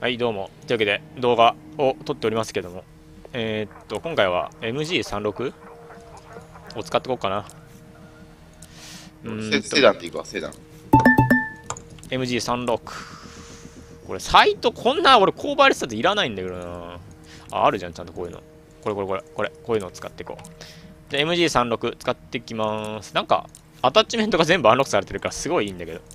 はい、どうも。というわけで、動画を撮っておりますけども、今回は MG36 を使っていこうかな。 セダンっていいか、セダン。 MG36。これ、サイトこんな、俺、購買リストっていらないんだけどな。あ、あるじゃん、ちゃんとこういうの。こういうのを使っていこう。じゃあ、MG36 使っていきます。なんか、アタッチメントが全部アンロックされてるから、すごいいいんだけど。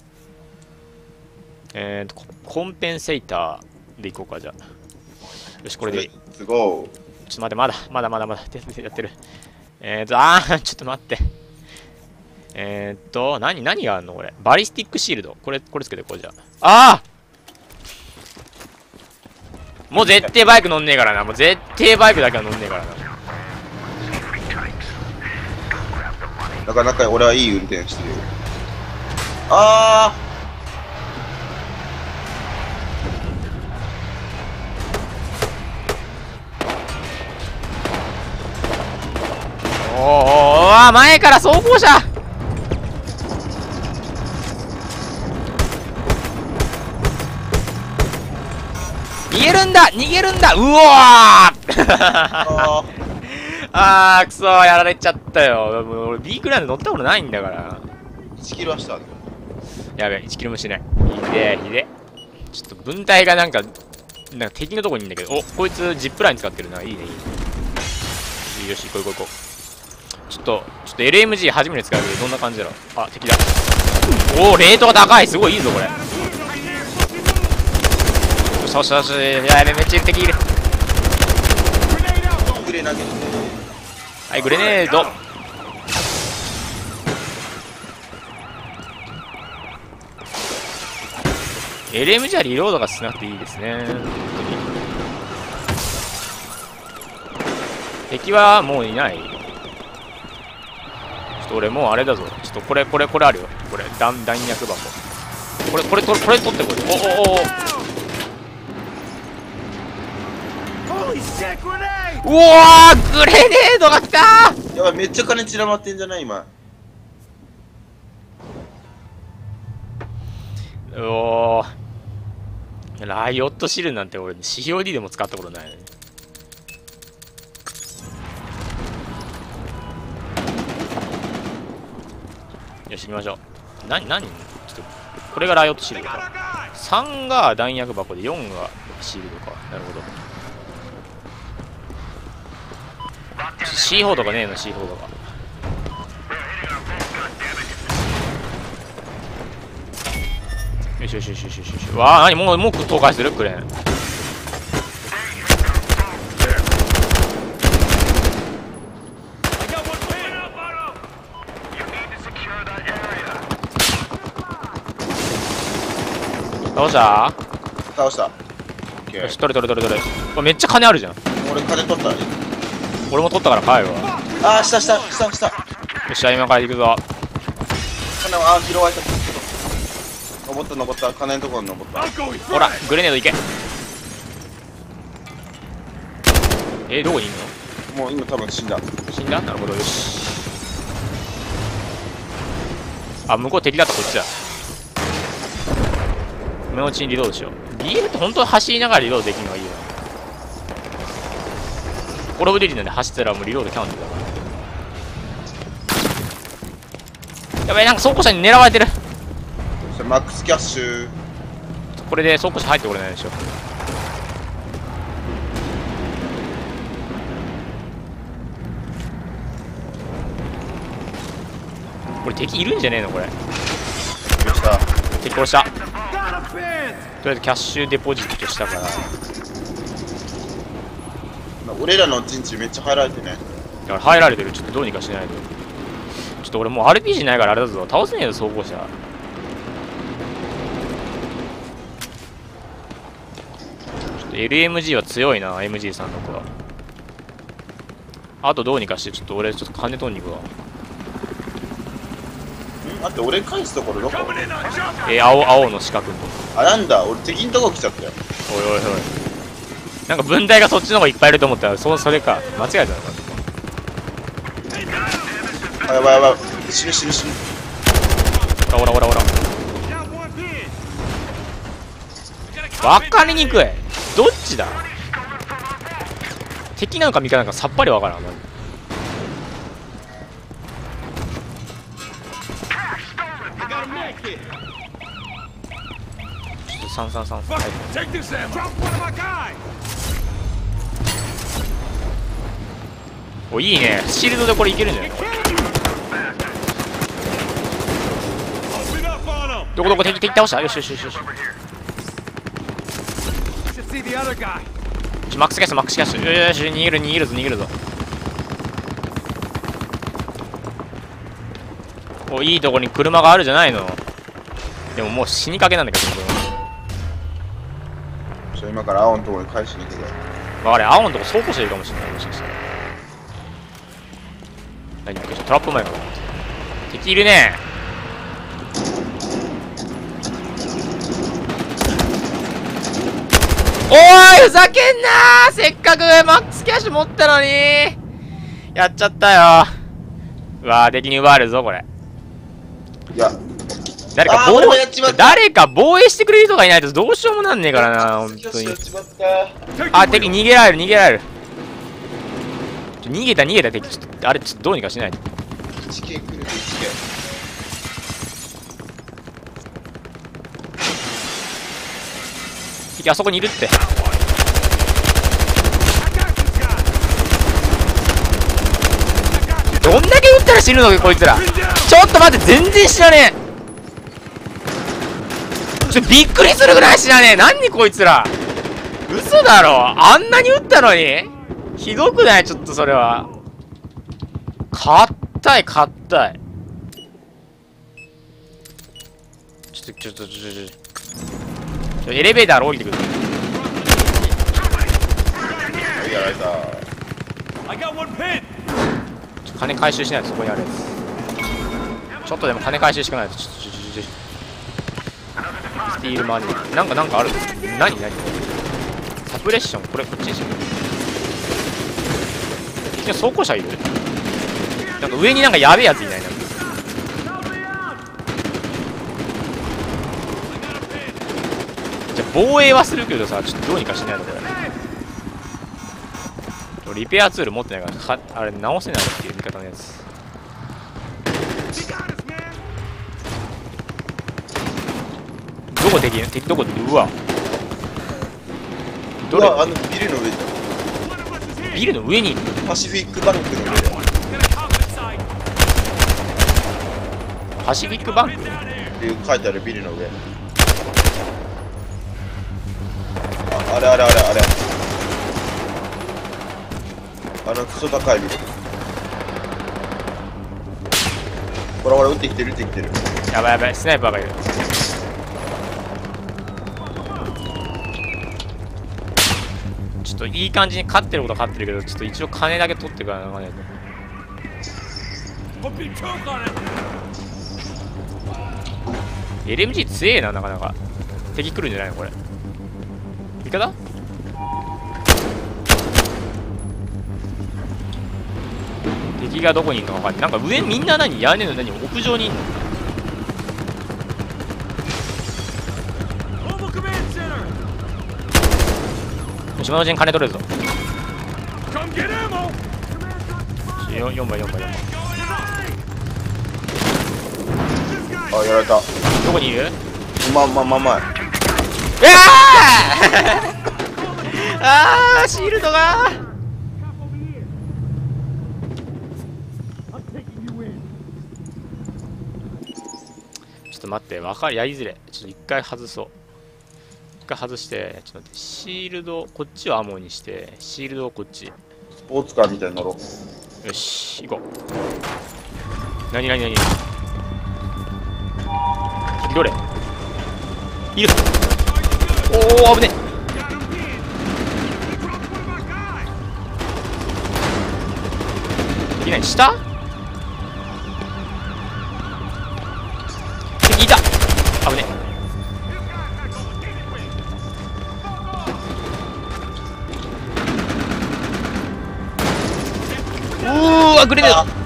コンペンセーターでいこうか、じゃあ。よし、これでいい。 すごい。 ちょっと待って、まだやってる。ちょっと待って。何があるのこれ。バリスティックシールド。これつけてこうじゃあ。もう絶対バイク乗んねえからな。もう絶対バイクだけは乗んねえからな。 なかなか俺はいい運転してるよ。 前から走行車。逃げるんだうわーくそー、やられちゃったよ。もう俺 B クラインで乗ったことないんだから。 1キロはした。 やべえ、1キロもしない。ひでちょっと分隊がなんか敵のとこにいんだけど、こいつジップライン使ってるな。いいね。よし、行こう。ちょっと LMG 初めて使うけど、どんな感じだろう。あ、敵だ。レートが高い。すごいいいぞ、これ。よし、やべえ、めっちゃ敵いる。はい、グレネード。LMG はリロードが少なくていいですね。敵はもういない。ちょっと俺もうあれだぞ。ちょっとこれあるよ。これ弾薬箱。これ取ってこい。うわー、グレネードが来たー。 やばい、めっちゃ金散らまってんじゃない今。 ライオットシールなんて俺 COD でも使ったことないね。よし、行きましょう。ちょっとこれがライオットシールドか。3が弾薬箱で4がシールドか。なるほど。C4とかねえの。 C4 とかよし。わあ、何もう倒壊するクレーン。 倒した。 よし、取れ。めっちゃ金あるじゃん。 俺金取った。 俺も取ったから帰るわ。 下。 よっしゃ、今から行くぞ。 金拾われた。登った。金のところに登った。 ほら、グレネードいけ。どこにいんの？ もう今多分死んだ。 なるほど、よし。向こう敵だった。こっちだ。今のうちにリロードしよう。BL って本当は走りながらリロードできるのがいいよな。コールオブデューティなんで走ったらもうリロードキャンセルだから。やばい、なんか走行車に狙われてる。 マックスキャッシュ。 これで走行車入ってこれないでしょ。これ敵いるんじゃねえのこれ。敵殺した。とりあえずキャッシュデポジットしたから。 俺らの陣地めっちゃ入られてね。 だから入られてる。ちょっとどうにかしないと。ちょっと俺もう RPG ないからあれだぞ。倒せねえぞ、走行車。ちょっと LMG は強いな、MG36 は。あとどうにかして、ちょっと俺金取りに行くわ。 待って、俺返すところどこ？ 青の四角のとこ。 なんだ、俺敵のとこ来ちゃったよ。 おい。なんか分隊がそっちの方がいっぱいいると思ったら、それか。間違えたのか。 やばい。死ぬ。 ほら。 分かりにくい。どっちだ。敵なんか味方なんかさっぱり分からん。マジでちょっと333、はい、お、いいね。シールドでこれいけるんじゃないか。どこどこ敵倒した。よしよしよしよし。マックスキャストマックスキャスト。よし、逃げる逃げるぞ逃げるぞ。お、いいとこに車があるじゃないの。でももう死にかけなんだけど。 今から青のところに返しに行くぞ。 あれ、青のとこ走行してるかもしれない。もしかしたら。何かトラップ前かな。敵いるね。おーい、ふざけんなー。せっかくマックスキャッシュ持ったのにやっちゃったよ。うわー、敵に奪われるぞこれ。 いや、 誰か防衛してくれる人がいないとどうしようもなんねえからな、ほんとに。あ、敵逃げられる逃げられる。逃げた敵。ちょっとあれ、ちょっとどうにかしないと。 1K 来る 1K。 敵あそこにいるって。どんだけ撃ったら死ぬのかこいつら。ちょっと待って、全然知らねえ。びっくりするぐらい知らねえ。何こいつら。嘘だろ。あんなに撃ったのに。ひどくない？ちょっとそれは。硬い。ちょっとエレベーターから降りてくる。 やられた。 金回収しないとそこにあるやつ。ちょっとでも金回収しかないと。スティールマネー。なんかある。何サプレッション。こっちにしよう。敵の装甲車いる。なんか上になんかやべえやついないな。じゃあ防衛はするけどさ、ちょっとどうにかしないのこれ。リペアツール持ってないからあれ直せないっていう味方のやつ。どこ敵どこで。うわ、どれ。 あのビルの上じゃん。ビルの上にパシフィックバンクの上だよ。 パシフィックバンクっていう書いてあるビルの上。あれクソ高いビル。ほら撃ってきてる。 やばいスナイパーがいる。ちょっといい感じに勝ってることは勝ってるけど、ちょっと一応金だけ取ってからな。LMG 強えな、なかなか。敵来るんじゃないのこれ。味方？敵がどこにいるのか分かんない。なんか上みんな屋根の屋上にいんの。島のうちに金取れるぞ。4番。 あ、やられた。 どこにいる？ まあ。 あーシールドがちょっと待って、やりづれ。ちょっと一回外そう。一回外して、ちょっと待って、シールド、こっちをアモにして、シールドをこっち。 スポーツカーみたいに乗ろう。 よし、行こう。何どれいる。おお、危ねえ。できない。下敵いた。危ねえ。うわ、グレネード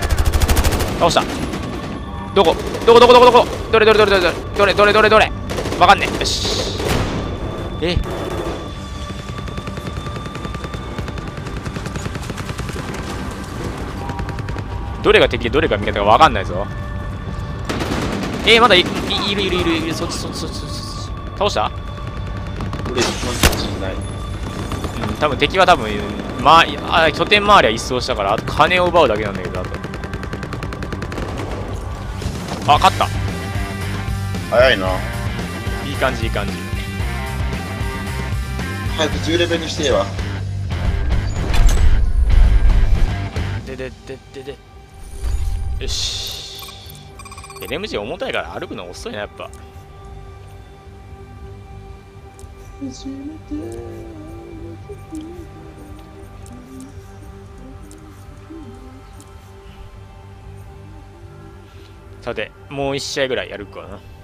倒した。どれわかんねえ。よし。どれが敵でどれが味方かわかんないぞ。まだいる。そっち。倒した？ 俺そんなしない。 うん、多分敵は多分、拠点周りは一掃したから、あと金を奪うだけなんだけど、あと。あ、勝った。 早いな。 いい感じ。 早く10レベルにしてえわ。 で。よし。LMG 重たいから歩くの遅いな、やっぱ。さて、もう1試合ぐらいやるかな。